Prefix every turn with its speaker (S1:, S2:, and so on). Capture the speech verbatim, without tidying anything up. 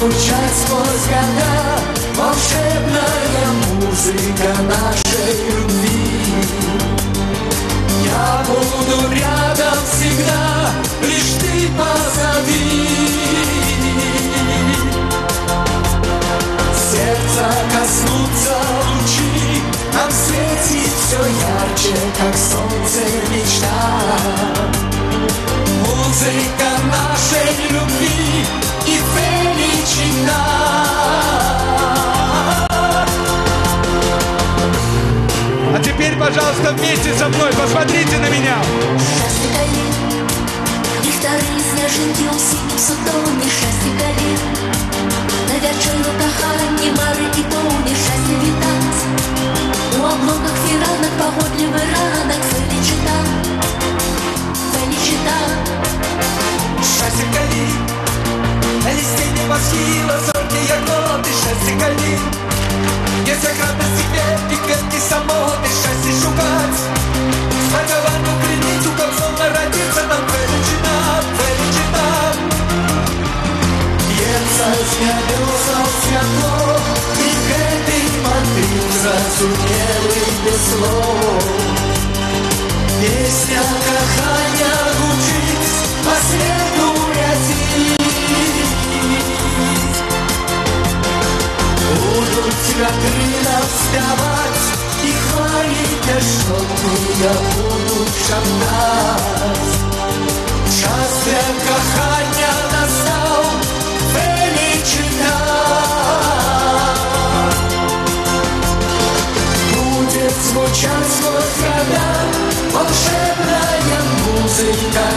S1: звучать сквозь года волшебная музыка нашей любви. Я буду рядом всегда, лишь ты позови. Сердца коснутся лучи, нам светит все ярче, как солнце мечта. Музыка нашей любви и величина.
S2: А теперь, пожалуйста, вместе со мной посмотрите на меня.
S3: Щастя калін, ліхтари, сняжинки у синім судомі. Щастя калін, на вечеру кохання, мари і повні. Щастя вітать, у облоках фіранок, погодливий ранок. Фелічита, фелічита.
S1: Щастя калін, листей небосхила, зорки ягоды. Щастя калін, есть ограда себе и ветки самоты. Счастье шукать, знаковано кренить, у концов родиться нам величина, величина. Бьется с небесов святло, и к этой мотив зразумелый без слов. Песня кохання звучить по свету летит. Будут ветры вставать и хвалить бесшумные будут шептать. Час для кохання настал, величина. Будет звучать сквозь года волшебная музыка